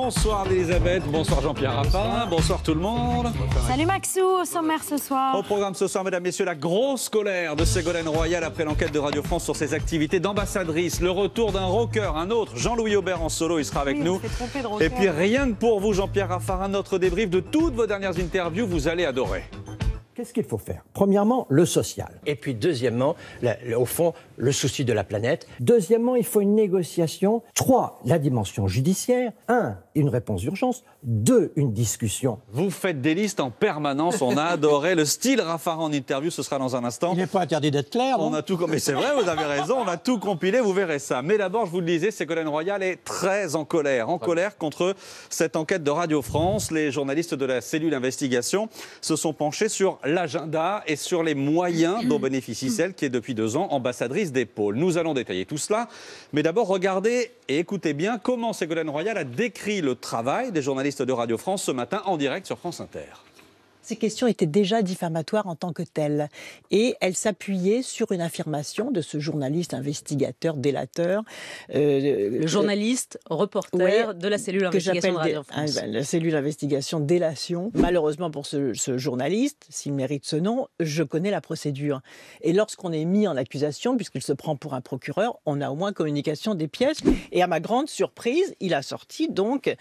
Bonsoir Elisabeth, bonsoir Jean-Pierre Raffarin, bonsoir tout le monde. Salut Maxou, au sommaire ce soir. Au programme ce soir, mesdames, messieurs, la grosse colère de Ségolène Royal après l'enquête de Radio France sur ses activités d'ambassadrice. Le retour d'un rocker, un autre, Jean-Louis Aubert en solo, il sera avec nous. Et puis rien que pour vous, Jean-Pierre Raffarin, notre débrief de toutes vos dernières interviews, vous allez adorer. Qu'est-ce qu'il faut faire? Premièrement, le social. Et puis deuxièmement, au fond, le souci de la planète. Deuxièmement, il faut une négociation. 3, la dimension judiciaire. 1, une réponse d'urgence. 2, une discussion. Vous faites des listes en permanence, on a adoré. Le style Raffarin en interview, ce sera dans un instant. Il n'est pas interdit d'être clair, non? On a tout, mais c'est vrai, vous avez raison, on a tout compilé, vous verrez ça. Mais d'abord, je vous le disais, Ségolène Royal est très en colère contre cette enquête de Radio France. Les journalistes de la cellule investigation se sont penchés sur l'agenda et sur les moyens dont bénéficie celle qui est depuis 2 ans ambassadrice des pôles. Nous allons détailler tout cela, mais d'abord regardez et écoutez bien comment Ségolène Royal a décrit le travail des journalistes de Radio France ce matin en direct sur France Inter. Ces questions étaient déjà diffamatoires en tant que telles. Et elles s'appuyaient sur une affirmation de ce journaliste, investigateur, délateur. Le journaliste, reporter de la cellule investigation de Radio France. La cellule investigation délation. Malheureusement pour ce journaliste, s'il mérite ce nom, je connais la procédure. Et lorsqu'on est mis en accusation, puisqu'il se prend pour un procureur, on a au moins communication des pièces. Et à ma grande surprise, il a sorti donc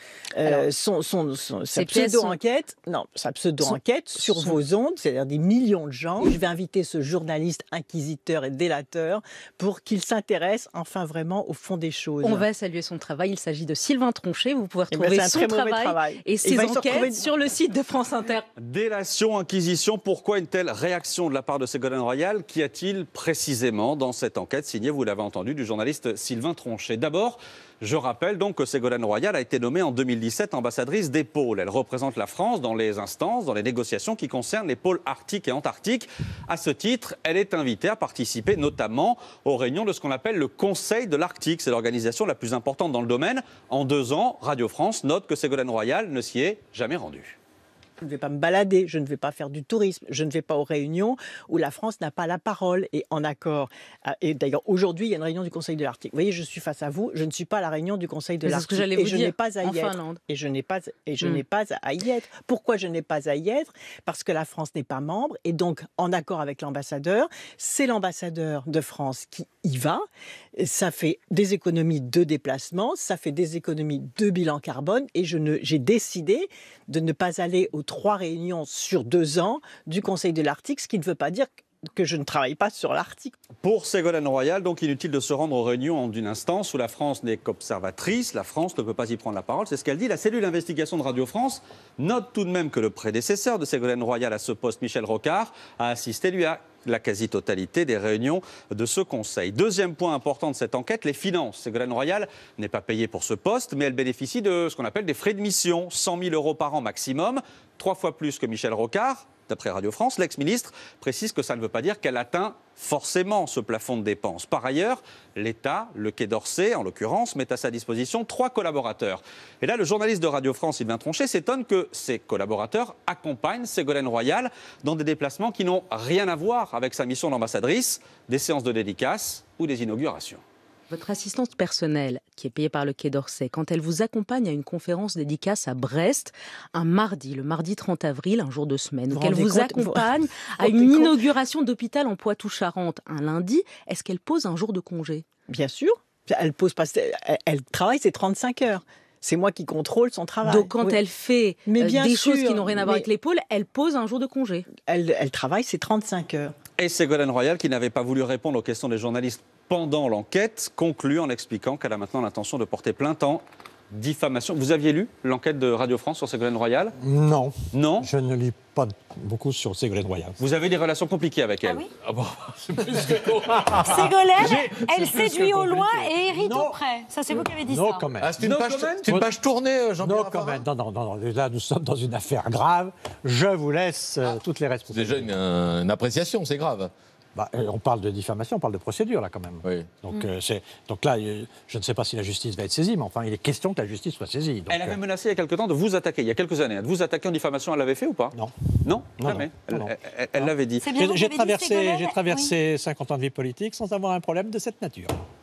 sa pseudo-enquête. Non, sa pseudo-enquête sur vos ondes, c'est-à-dire des millions de gens. Je vais inviter ce journaliste inquisiteur et délateur pour qu'il s'intéresse enfin vraiment au fond des choses. On va saluer son travail. Il s'agit de Sylvain Tronchet. Vous pouvez retrouver son travail et ses enquêtes sur le site de France Inter. Délation, inquisition, pourquoi une telle réaction de la part de Ségolène Royal? Qu'y a-t-il précisément dans cette enquête signée, vous l'avez entendu, du journaliste Sylvain Tronchet? D'abord, je rappelle donc que Ségolène Royal a été nommée en 2017 ambassadrice des pôles. Elle représente la France dans les instances, dans les négociations qui concernent les pôles arctiques et antarctiques. À ce titre, elle est invitée à participer notamment aux réunions de ce qu'on appelle le Conseil de l'Arctique. C'est l'organisation la plus importante dans le domaine. En 2 ans, Radio France note que Ségolène Royal ne s'y est jamais rendue. Je ne vais pas me balader, je ne vais pas faire du tourisme, je ne vais pas aux réunions où la France n'a pas la parole et en accord. Et d'ailleurs, aujourd'hui, il y a une réunion du Conseil de l'Arctique. Vous voyez, je suis face à vous, je ne suis pas à la réunion du Conseil de l'Arctique. C'est ce que j'allais vous dire, je n'ai pas à y être. Finlande. Et je n'ai pas à y être. Pourquoi je n'ai pas à y être? Parce que la France n'est pas membre et donc en accord avec l'ambassadeur. C'est l'ambassadeur de France qui y va. Ça fait des économies de déplacement, ça fait des économies de bilan carbone et j'ai décidé de ne pas aller aux 3 réunions sur 2 ans du Conseil de l'Arctique, ce qui ne veut pas dire que je ne travaille pas sur l'Arctique. Pour Ségolène Royal, donc inutile de se rendre aux réunions d'une instance où la France n'est qu'observatrice, la France ne peut pas y prendre la parole, c'est ce qu'elle dit. La cellule d'investigation de Radio France note tout de même que le prédécesseur de Ségolène Royal à ce poste, Michel Rocard, a assisté, lui, à la quasi-totalité des réunions de ce Conseil. Deuxième point important de cette enquête, les finances. Ségolène Royal n'est pas payée pour ce poste, mais elle bénéficie de ce qu'on appelle des frais de mission, 100 000 € par an maximum, 3 fois plus que Michel Rocard. D'après Radio France, l'ex-ministre précise que ça ne veut pas dire qu'elle atteint forcément ce plafond de dépenses. Par ailleurs, l'État, le Quai d'Orsay en l'occurrence, met à sa disposition 3 collaborateurs. Et là, le journaliste de Radio France, Sylvain Tronchet, s'étonne que ces collaborateurs accompagnent Ségolène Royal dans des déplacements qui n'ont rien à voir avec sa mission d'ambassadrice, des séances de dédicaces ou des inaugurations. Votre assistante personnelle, qui est payée par le Quai d'Orsay, quand elle vous accompagne à une conférence dédicace à Brest, un mardi, le mardi 30 avril, un jour de semaine, qu'elle vous accompagne à une inauguration d'hôpital en Poitou-Charentes un lundi, est-ce qu'elle pose un jour de congé? Bien sûr. Elle travaille ses 35 heures. C'est moi qui contrôle son travail. Donc quand elle fait des choses qui n'ont rien à voir avec les pôles, elle pose un jour de congé. Elle travaille ses 35 heures. Et Ségolène Royal, qui n'avait pas voulu répondre aux questions des journalistes pendant l'enquête, conclut en expliquant qu'elle a maintenant l'intention de porter plainte en diffamation. Vous aviez lu l'enquête de Radio France sur Ségolène Royal? Non. Non? Je ne lis pas beaucoup sur Ségolène Royal. Vous avez des relations compliquées avec elle? Ah oui? Ah bon, c'est plus que... Ségolène, elle séduit au loin et hérite au près. Ça, c'est vous qui avez dit ça. Non, quand même. Ah, c'est une page tournée, Jean-Pierre Non, quand Raffarin. même. Non. Là, nous sommes dans une affaire grave. Je vous laisse toutes les C'est responsabilités. déjà une appréciation, c'est grave. On parle de diffamation, on parle de procédure, là, quand même. Oui. Donc là, je ne sais pas si la justice va être saisie, mais enfin, il est question que la justice soit saisie. Donc, Elle avait menacé il y a quelque temps de vous attaquer, il y a quelques années. De vous attaquer en diffamation, elle l'avait fait ou pas? Non. Non, jamais. Non. Elle l'avait dit. C'est bien, vous J'ai avez dit Ségolène. traversé 50 ans de vie politique sans avoir un problème de cette nature.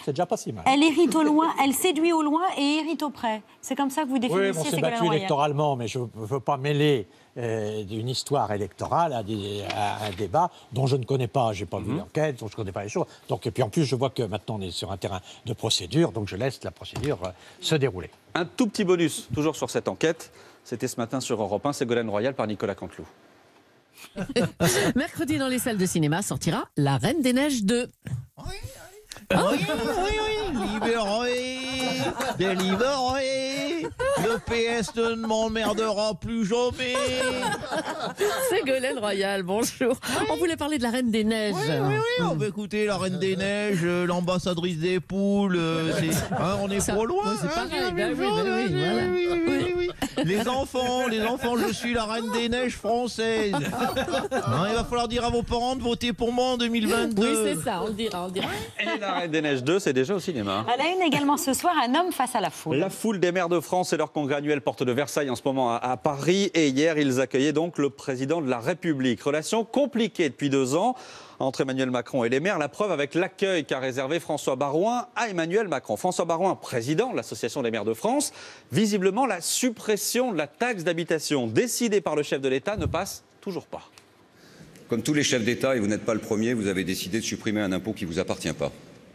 c'est déjà pas si mal. Elle hérite au loin, elle séduit au loin et hérite au près. C'est comme ça que vous définissez Oui, on s'est battu électoralement, mais je ne veux pas mêler une histoire électorale à un débat dont je ne connais pas. Je n'ai pas vu l'enquête, dont je ne connais pas les choses. Donc, et puis en plus, je vois que maintenant on est sur un terrain de procédure, donc je laisse la procédure se dérouler. Un tout petit bonus, toujours sur cette enquête. C'était ce matin sur Europe 1, Ségolène Royal par Nicolas Canteloup. Mercredi, dans les salles de cinéma, sortira La Reine des Neiges 2. Oui, libéré, délivré, le PS ne m'emmerdera plus jamais. Ségolène Royal, bonjour. On voulait parler de La Reine des Neiges. Oui, on va écouter La Reine des Neiges, l'ambassadrice des poules, on est trop loin. C'est pareil, oui. Les enfants, je suis la Reine des Neiges française. Il va falloir dire à vos parents de voter pour moi en 2022. Oui, c'est ça, on le dira. Et La Reine des Neiges 2, c'est déjà au cinéma. À la une également ce soir, un homme face à la foule. La foule des maires de France et leur congrès annuel porte de Versailles en ce moment à Paris. Et hier, ils accueillaient donc le président de la République. Relation compliquée depuis 2 ans entre Emmanuel Macron et les maires. La preuve avec l'accueil qu'a réservé François Baroin à Emmanuel Macron. François Baroin, président de l'Association des maires de France. Visiblement, la suppression de la taxe d'habitation décidée par le chef de l'État ne passe toujours pas. Comme tous les chefs d'État, et vous n'êtes pas le premier, vous avez décidé de supprimer un impôt qui ne vous appartient pas.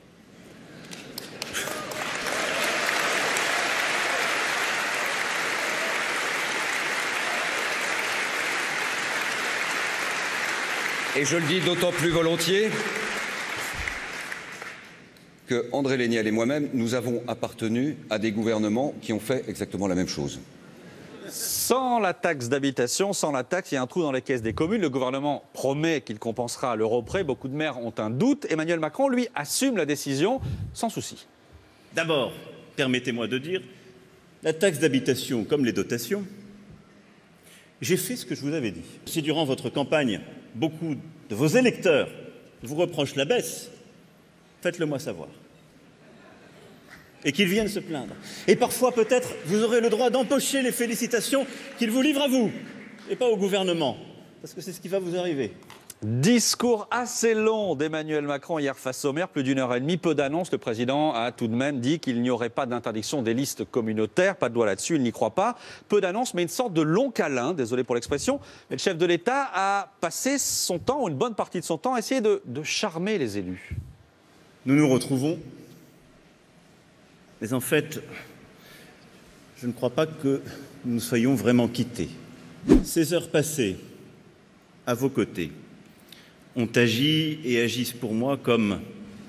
Et je le dis d'autant plus volontiers que André Léniel et moi-même, nous avons appartenu à des gouvernements qui ont fait exactement la même chose. Sans la taxe d'habitation, sans la taxe, il y a un trou dans les caisses des communes. Le gouvernement promet qu'il compensera à l'euro près. Beaucoup de maires ont un doute. Emmanuel Macron, lui, assume la décision sans souci. D'abord, permettez-moi de dire, la taxe d'habitation, comme les dotations, j'ai fait ce que je vous avais dit. Si durant votre campagne, beaucoup de vos électeurs vous reprochent la baisse, faites-le moi savoir. Et qu'ils viennent se plaindre. Et parfois, peut-être, vous aurez le droit d'empocher les félicitations qu'ils vous livrent à vous, et pas au gouvernement, parce que c'est ce qui va vous arriver. Discours assez long d'Emmanuel Macron hier face aux maires, plus d'1h30. Peu d'annonces, le président a tout de même dit qu'il n'y aurait pas d'interdiction des listes communautaires. Pas de loi là-dessus, il n'y croit pas. Peu d'annonces, mais une sorte de long câlin, désolé pour l'expression. Mais le chef de l'État a passé son temps, ou une bonne partie de son temps, à essayer de charmer les élus. Nous nous retrouvons, mais en fait, je ne crois pas que nous soyons vraiment quittés. Ces heures passées à vos côtés ont agi et agissent pour moi comme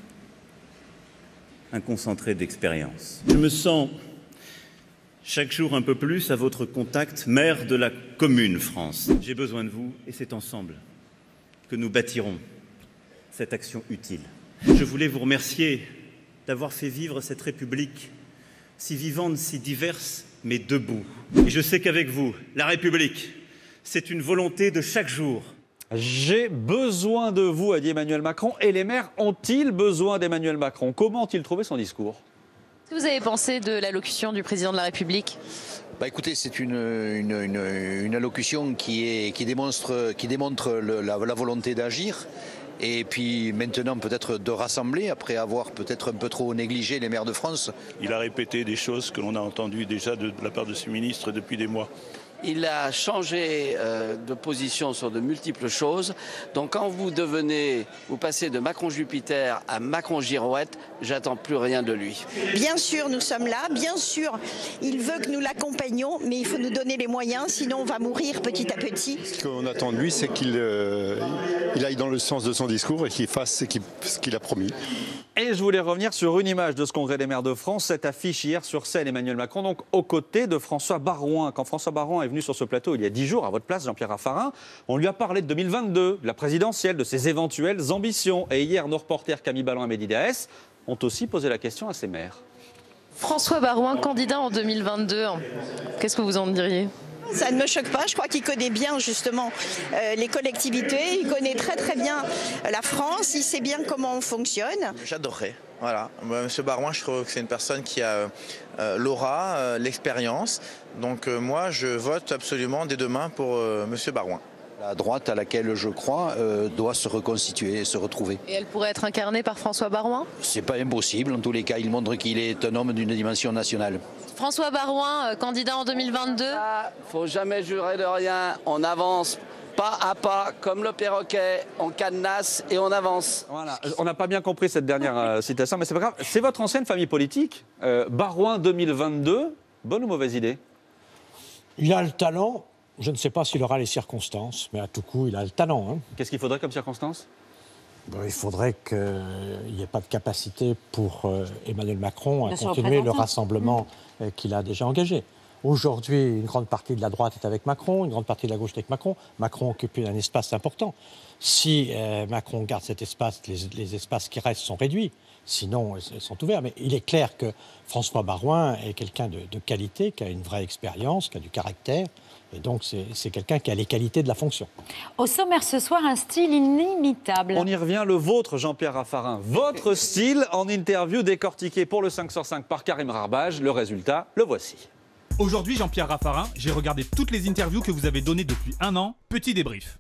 un concentré d'expérience. Je me sens chaque jour un peu plus à votre contact, maire de la commune France. J'ai besoin de vous et c'est ensemble que nous bâtirons cette action utile. Je voulais vous remercier d'avoir fait vivre cette République si vivante, si diverse, mais debout. Et je sais qu'avec vous, la République, c'est une volonté de chaque jour. J'ai besoin de vous, a dit Emmanuel Macron. Et les maires ont-ils besoin d'Emmanuel Macron? Comment ont-ils trouvé son discours? Qu'est-ce que vous avez pensé de l'allocution du président de la République? Écoutez, c'est une allocution qui démontre la volonté d'agir. Et puis maintenant peut-être de rassembler, après avoir peut-être un peu trop négligé les maires de France. Il a répété des choses que l'on a entendues déjà de la part de ce ministre depuis des mois. Il a changé de position sur de multiples choses. Donc quand vous passez de Macron-Jupiter à Macron-Girouette, j'attends plus rien de lui. Bien sûr, nous sommes là. Bien sûr, il veut que nous l'accompagnions, mais il faut nous donner les moyens, sinon on va mourir petit à petit. Ce qu'on attend de lui, c'est qu'il aille dans le sens de son discours et qu'il fasse ce qu'il a promis. Et je voulais revenir sur une image de ce congrès des maires de France, cette affiche hier sur scène, Emmanuel Macron, donc aux côtés de François Baroin. Quand François Baroin est venu sur ce plateau il y a 10 jours, à votre place, Jean-Pierre Raffarin, on lui a parlé de 2022, de la présidentielle, de ses éventuelles ambitions. Et hier, nos reporters Camille Ballon et Mehdi Daès ont aussi posé la question à ces maires. François Baroin, candidat en 2022, qu'est-ce que vous en diriez ? Ça ne me choque pas, je crois qu'il connaît bien justement les collectivités, il connaît très très bien la France, il sait bien comment on fonctionne. J'adorerais, voilà. Monsieur Baroin, je trouve que c'est une personne qui a l'aura, l'expérience, donc moi je vote absolument dès demain pour Monsieur Baroin. La droite à laquelle je crois doit se reconstituer et se retrouver. Et elle pourrait être incarnée par François Baroin? C'est pas impossible, en tous les cas, il montre qu'il est un homme d'une dimension nationale. François Baroin, candidat en 2022. Faut jamais jurer de rien, on avance pas à pas, comme le perroquet, on cadenasse et on avance. Voilà. On n'a pas bien compris cette dernière citation, mais c'est pas grave. C'est votre ancienne famille politique. Baroin 2022, bonne ou mauvaise idée? Il a le talent. Je ne sais pas s'il aura les circonstances, mais à tout coup, il a le talent. Hein. Qu'est-ce qu'il faudrait comme circonstances? Il faudrait qu'il n'y ait pas de capacité pour Emmanuel Macron à continuer le rassemblement qu'il a déjà engagé. Aujourd'hui, une grande partie de la droite est avec Macron, une grande partie de la gauche est avec Macron. Macron occupe un espace important. Si Macron garde cet espace, les espaces qui restent sont réduits. Sinon, ils sont ouverts. Mais il est clair que François Baroin est quelqu'un de qualité, qui a une vraie expérience, qui a du caractère. Et donc, c'est quelqu'un qui a les qualités de la fonction. Au sommaire ce soir, un style inimitable. On y revient, le vôtre, Jean-Pierre Raffarin. Votre style en interview décortiqué pour le 5 sur 5 par Karim Rarbage. Le résultat, le voici. Aujourd'hui, Jean-Pierre Raffarin, j'ai regardé toutes les interviews que vous avez données depuis un an. Petit débrief.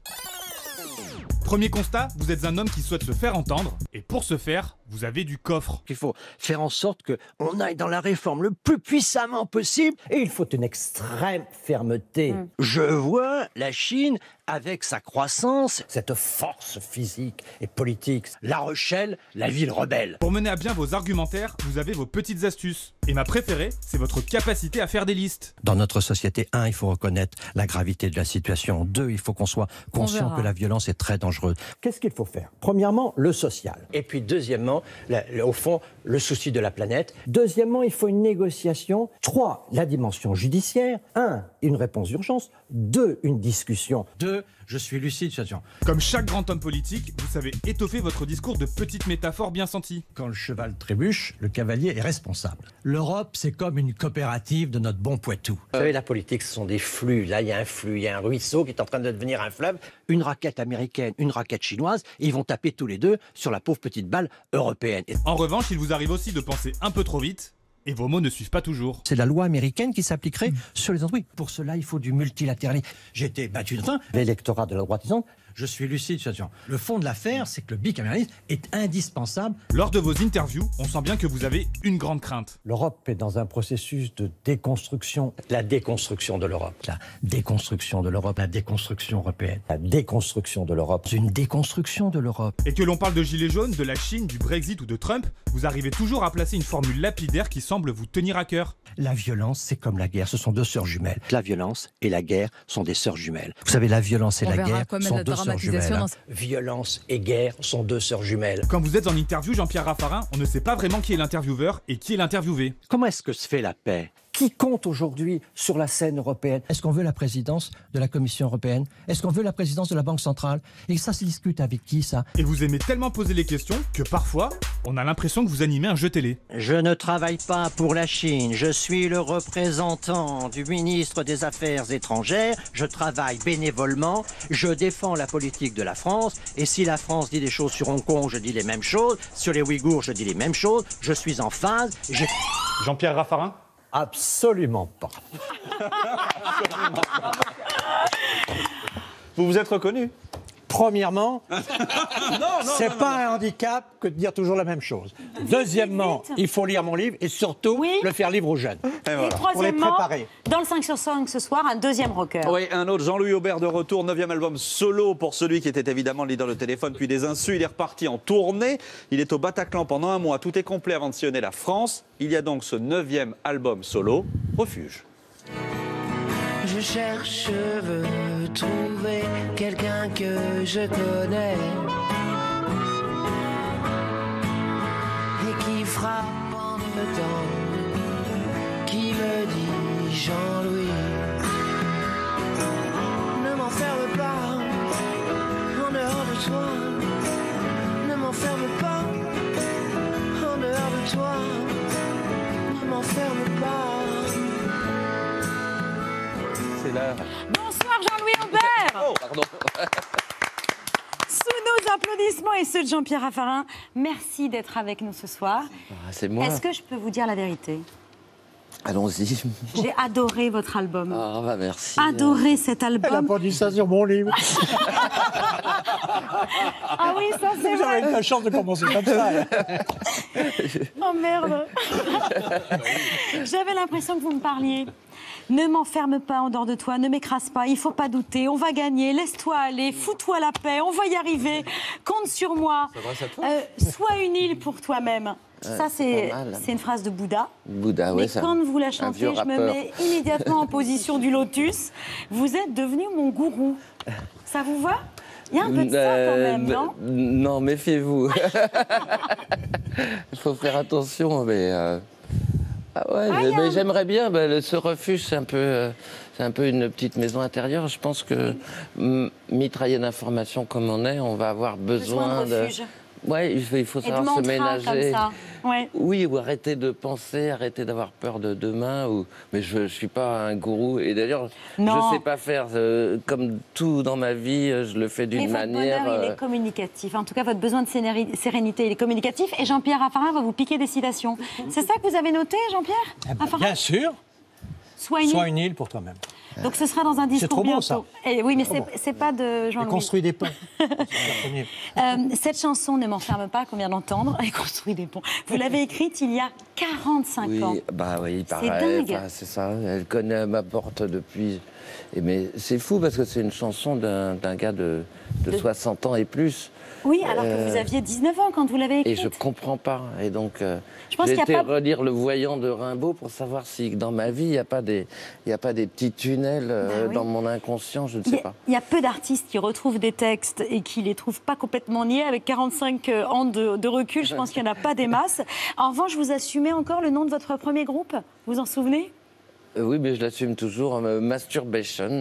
Premier constat, vous êtes un homme qui souhaite se faire entendre, et pour ce faire, vous avez du coffre. Il faut faire en sorte qu'on aille dans la réforme le plus puissamment possible, et il faut une extrême fermeté. Je vois la Chine avec sa croissance, cette force physique et politique. La Rochelle, la ville rebelle. Pour mener à bien vos argumentaires, vous avez vos petites astuces. Et ma préférée, c'est votre capacité à faire des listes. Dans notre société, 1, il faut reconnaître la gravité de la situation. 2, il faut qu'on soit conscient que la violence est très dangereuse. Qu'est-ce qu'il faut faire? Premièrement, le social. Et puis deuxièmement, au fond, le souci de la planète. Deuxièmement, il faut une négociation. 3, la dimension judiciaire. 1, une réponse d'urgence. 2, une discussion. 2, je suis lucide, situation. Comme chaque grand homme politique, vous savez étoffer votre discours de petites métaphores bien senties. Quand le cheval trébuche, le cavalier est responsable. L'Europe, c'est comme une coopérative de notre bon Poitou. Vous savez, la politique, ce sont des flux. Là, il y a un flux, il y a un ruisseau qui est en train de devenir un fleuve. Une raquette américaine, une raquette chinoise, et ils vont taper tous les deux sur la pauvre petite balle européenne. En revanche, il vous arrive aussi de penser un peu trop vite, et vos mots ne suivent pas toujours. C'est la loi américaine qui s'appliquerait sur les entreprises. Pour cela, il faut du multilatéralisme. J'ai été battu de faim. L'électorat de la droitisante, je suis lucide, situation. Le fond de l'affaire, c'est que le bicamérisme est indispensable. Lors de vos interviews, on sent bien que vous avez une grande crainte. L'Europe est dans un processus de déconstruction. La déconstruction de l'Europe. La déconstruction de l'Europe. La déconstruction européenne. La déconstruction de l'Europe. C'est une déconstruction de l'Europe. Et que l'on parle de gilets jaunes, de la Chine, du Brexit ou de Trump, vous arrivez toujours à placer une formule lapidaire qui semble vous tenir à cœur. La violence, c'est comme la guerre, ce sont deux sœurs jumelles. La violence et la guerre sont des sœurs jumelles. Vous savez, la violence et la guerre sont deux sœurs jumelles. Hein. Violence et guerre sont deux sœurs jumelles. Quand vous êtes en interview, Jean-Pierre Raffarin, on ne sait pas vraiment qui est l'intervieweur et qui est l'interviewé. Comment est-ce que se fait la paix? Qui compte aujourd'hui sur la scène européenne? Est-ce qu'on veut la présidence de la Commission européenne? Est-ce qu'on veut la présidence de la Banque centrale? Et ça se discute avec qui, ça? Et vous aimez tellement poser les questions que parfois, on a l'impression que vous animez un jeu télé. Je ne travaille pas pour la Chine. Je suis le représentant du ministre des Affaires étrangères. Je travaille bénévolement. Je défends la politique de la France. Et si la France dit des choses sur Hong Kong, je dis les mêmes choses. Sur les Ouïghours, je dis les mêmes choses. Je suis en phase. Jean-Pierre Raffarin? Absolument pas. Vous vous êtes reconnu? Premièrement, c'est pas un handicap que de dire toujours la même chose. Deuxièmement, il faut lire mon livre et surtout le faire lire aux jeunes. Et voilà. troisièmement, pour les préparer. Dans le 5 sur 5 ce soir, un deuxième rocker. Oui, un autre, Jean-Louis Aubert de retour, 9e album solo pour celui qui était évidemment le leader de Téléphone, puis des Insus. Il est reparti en tournée. Il est au Bataclan pendant un mois. Tout est complet avant de sillonner la France. Il y a donc ce 9e album solo, Refuge. Je cherche, je veux trouver quelqu'un que je connais et qui frappe en même temps, qui me dit Jean-Louis, ne m'enferme pas en dehors de toi, ne m'enferme pas en dehors de toi, ne m'enferme pas. Bonsoir Jean-Louis Aubert. Oh, pardon. Sous nos applaudissements et ceux de Jean-Pierre Raffarin, merci d'être avec nous ce soir. C'est moi. Est-ce que je peux vous dire la vérité? Allons-y. J'ai adoré votre album. Ah, bah merci. Adoré cet album. Elle n'a pas dit ça sur mon livre. Ah oui, ça c'est Vous vrai. avez eu la chance de commencer comme ça. Oh merde. J'avais l'impression que vous me parliez. Ne m'enferme pas en dehors de toi, ne m'écrase pas, il faut pas douter, on va gagner, laisse-toi aller, fous-toi la paix, on va y arriver, compte sur moi. Sois une île pour toi-même. Ça, c'est une phrase de Bouddha. Bouddha, mais ouais, ça. quand vous la chantez, je me mets immédiatement en position du lotus. Vous êtes devenu mon gourou. Ça vous va? Il y a un peu de ça quand même, non? Non, méfiez-vous. Il faut faire attention, mais... Ah ouais, mais j'aimerais bien. Ce refuge, c'est un peu une petite maison intérieure. Je pense que mitraillé d'informations comme on est, on va avoir besoin de refuge. Ouais, il faut savoir se ménager. Comme ça. Ouais. Oui, ou arrêter de penser, arrêter d'avoir peur de demain. Mais je ne suis pas un gourou. Et d'ailleurs, je ne sais pas faire. Comme tout dans ma vie, je le fais d'une manière... Votre bonheur, il est communicatif. En tout cas, votre besoin de sérénité, il est communicatif. Et Jean-Pierre Raffarin va vous piquer des citations. C'est ça que vous avez noté, Jean-Pierre? Bien sûr. Sois une île pour toi-même. Donc ce sera dans un discours trop bientôt. Beau, ça. Et oui, mais c'est pas de Jean-Louis. Construit des ponts. Cette chanson, Ne m'enferme pas, qu'on vient d'entendre, et construit des ponts. Vous l'avez écrite il y a 45 ans. Oui, pareil. C'est dingue. C'est ça. Elle connaît ma porte depuis. Mais c'est fou parce que c'est une chanson d'un gars de 60 ans et plus. Oui, alors que vous aviez 19 ans quand vous l'avez écrite. Et je comprends pas. Et donc, j'ai été relire Le Voyant de Rimbaud pour savoir si dans ma vie, il n'y a pas des petits tunnels dans mon inconscient, je ne sais pas. Il y a peu d'artistes qui retrouvent des textes et qui les trouvent pas complètement niais. Avec 45 ans de recul, je pense qu'il n'y en a pas des masses. En revanche, vous assumez encore le nom de votre premier groupe? Vous vous en souvenez? Oui, mais je l'assume toujours, Masturbation.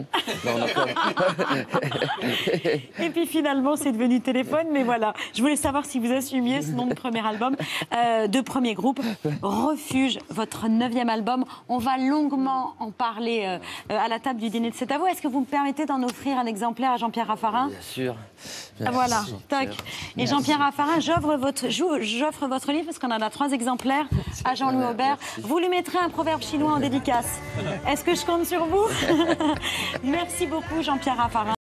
Et puis finalement, c'est devenu Téléphone, mais voilà. Je voulais savoir si vous assumiez ce nom de premier album, de premier groupe. Refuge, votre 9e album. On va longuement en parler à la table du dîner de C'est à vous. Est-ce que vous me permettez d'en offrir un exemplaire à Jean-Pierre Raffarin? Bien sûr. Voilà, tac. Et Jean-Pierre Raffarin, j'offre votre livre, parce qu'on en a 3 exemplaires, à Jean-Louis Aubert. Vous lui mettrez un proverbe chinois en dédicace. Est-ce que je compte sur vous? Merci beaucoup, Jean-Pierre Raffarin.